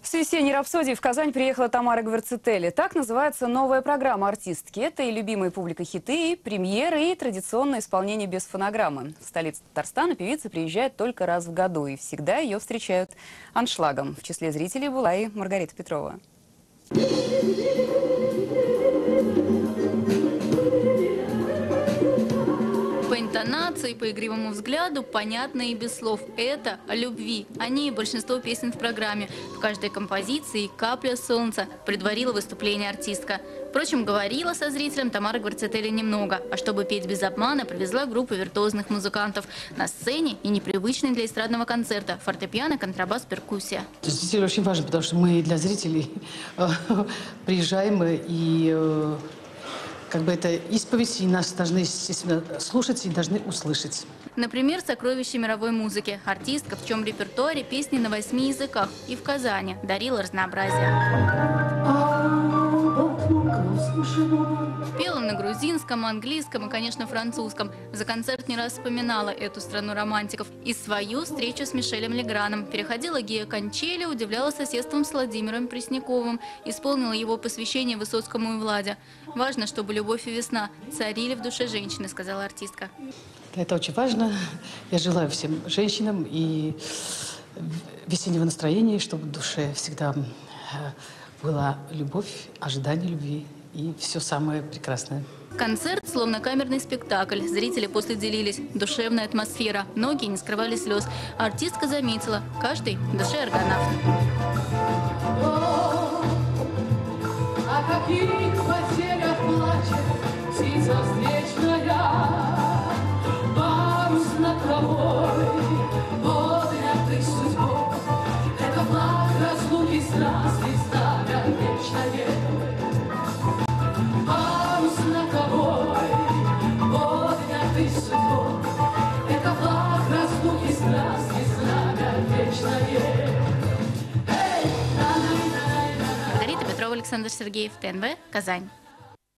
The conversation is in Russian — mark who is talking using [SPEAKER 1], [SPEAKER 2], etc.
[SPEAKER 1] С весенней рапсодией в Казань приехала Тамара Гвердцители. Так называется новая программа артистки. Это и любимые публикой хиты, и премьеры, и традиционное исполнение без фонограммы. В столицу Татарстана певица приезжает только раз в году, и всегда ее встречают аншлагом. В числе зрителей была и Маргарита Петрова.
[SPEAKER 2] По интонации, по игривому взгляду понятно и без слов. Это о любви. О ней большинство песен в программе. В каждой композиции капля солнца предварила выступление артистка. Впрочем, говорила со зрителем Тамара Гвердцители немного. А чтобы петь без обмана, привезла группу виртуозных музыкантов. На сцене и непривычный для эстрадного концерта. Фортепиано, контрабас, перкуссия.
[SPEAKER 3] Зрители очень важно, потому что мы для зрителей приезжаем и... Как бы это исповедь, и нас должны, естественно, слушать и должны услышать.
[SPEAKER 2] Например, «Сокровища мировой музыки». Артистка, в чем репертуаре песни на 8 языках. И в Казани дарила разнообразие. Пела на грузинском, английском и, конечно, французском. За концерт не раз вспоминала эту страну романтиков. И свою встречу с Мишелем Леграном. Переходила Гея Кончели, удивляла соседством с Владимиром Пресняковым. Исполнила его посвящение Высоцкому и Владе. Важно, чтобы любовь и весна царили в душе женщины, сказала артистка.
[SPEAKER 3] Это очень важно. Я желаю всем женщинам и весеннего настроения, чтобы в душе всегда была любовь, ожидание любви и все самое прекрасное.
[SPEAKER 2] Концерт словно камерный спектакль. Зрители после делились. Душевная атмосфера. Многие не скрывали слез. Артистка заметила, каждый в душе аргонавт.
[SPEAKER 4] О каких потерях плачет птица встречная, парус над травой, поднятый судьбой. Это флаг разлуки страсти, знамя вечное. Парус над травой, поднятый судьбой. Это флаг разлуки страсти, знамя вечное.
[SPEAKER 2] Маргарита Петрова, Александр Сергеев, ТНВ, Казань.